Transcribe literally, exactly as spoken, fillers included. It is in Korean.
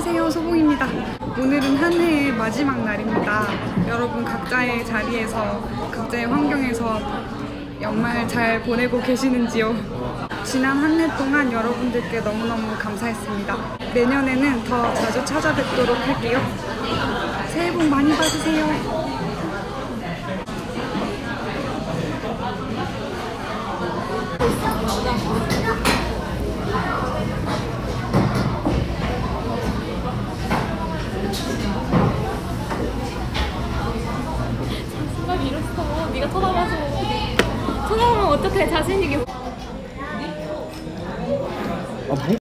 안녕하세요, 소봉입니다. 오늘은 한 해의 마지막 날입니다. 여러분 각자의 자리에서 각자의 환경에서 연말 잘 보내고 계시는지요? 지난 한 해 동안 여러분들께 너무너무 감사했습니다. 내년에는 더 자주 찾아뵙도록 할게요. 새해 복 많이 받으세요. 잠시만 밀었어. 네가 쳐다봐서. 쳐다보면 어떡해. 자신있게.